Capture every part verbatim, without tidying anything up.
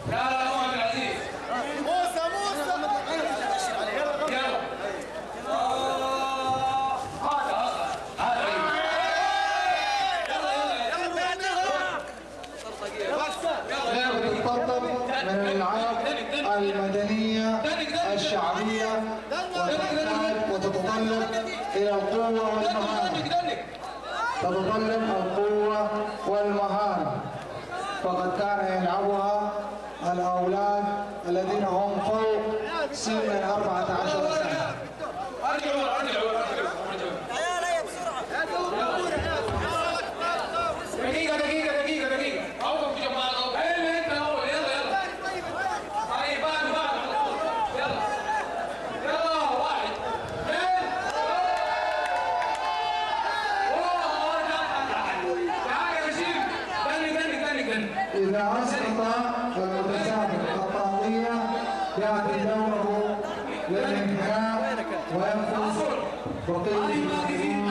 لا لا هو عبد العزيز. موسى موسى. يلا. هذا هذا هذا. تتطلب من الألعاب المدنية الشعبية وتحتاج وتتطلب إلى القوة والمهارة. تتطلب القوة والمهارة، فقد كان يلعبها الأولاد الذين هم فوق سن الأربعة عشر سنة. ارجعوا ارجعوا ارجعوا. دقيقة دقيقة دقيقة دقيقة. أوقف يا جماعة. أيوة أنت أول. يلا يلا. طيب بعد بعد. يلا. يلا واحد اثنين. أوه تعال يا بشير. دني دني دني دني. إذا أسقط المتسابق الطاولية يأتي دوره للانتهاء وينفذ بقية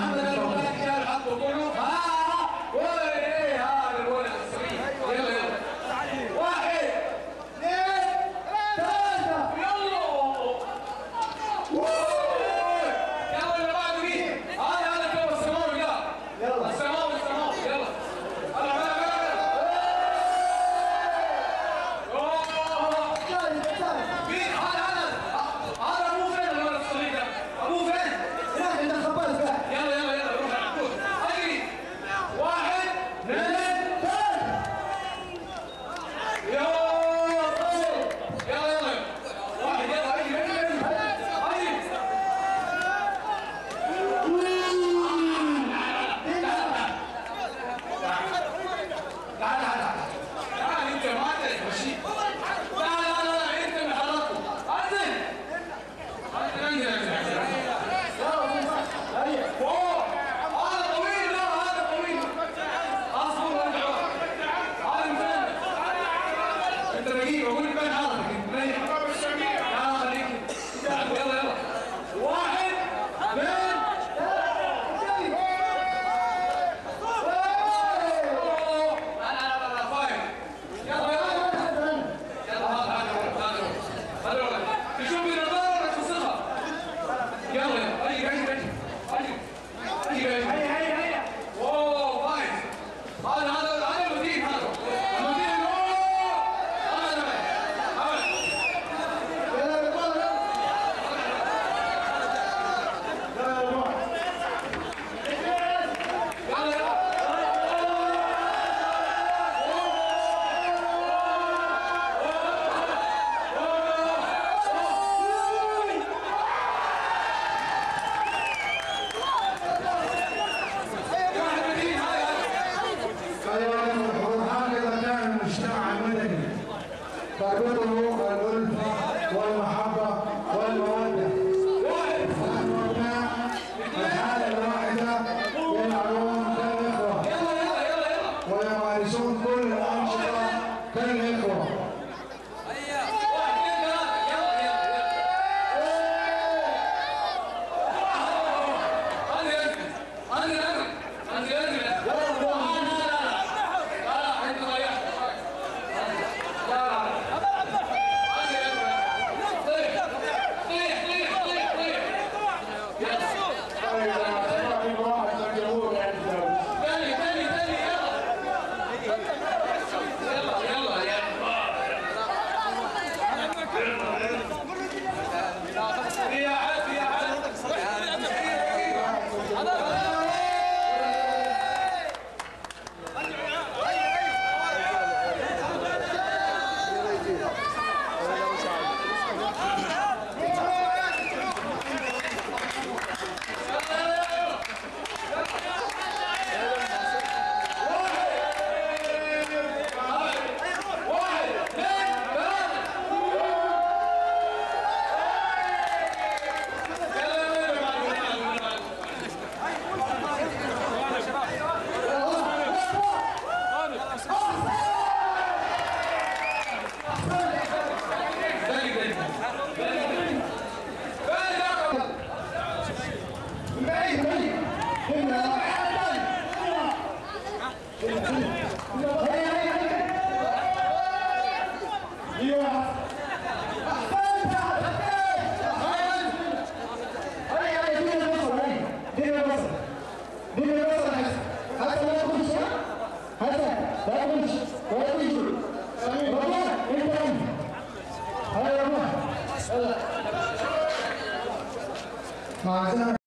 مع